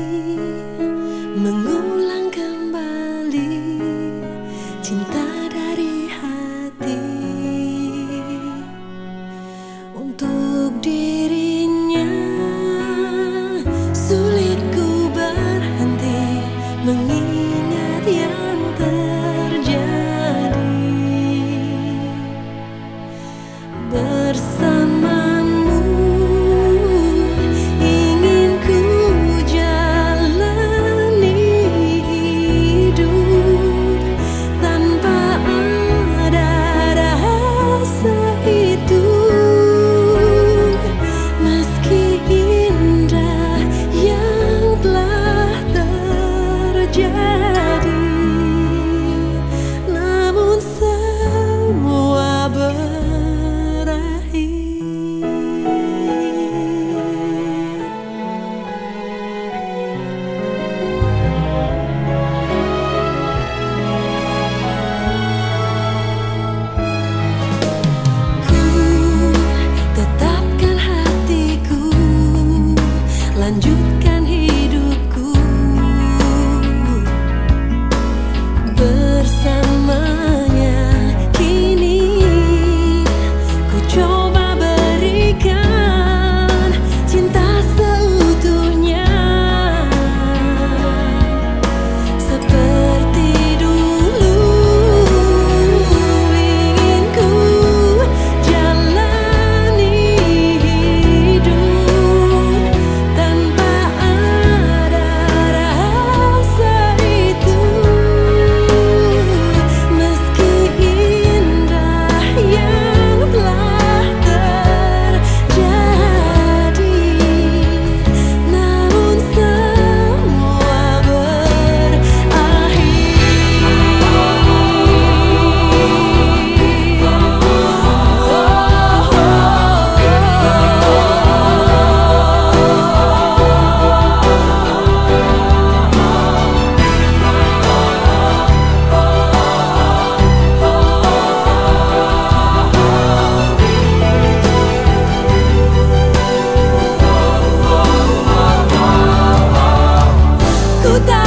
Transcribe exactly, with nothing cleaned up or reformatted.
mengulang kembali cinta dari hati untuk dirinya. Sulit ku berhenti mengingat yang terjadi bersamamu. Ingin ku jalani hidup tanpa ada rasa itu, meski indah yang telah terjadi, namun semua berakhir. Ku tetapkan hatiku, lanjutkan hidupku bersamanya. Kini ku coba berikan cinta seutuhnya, seperti dulu. Ingin ku jalani hidup tanpa ada rasa itu, meski indah yang telah terjadi, namun semua berakhir. Ku tak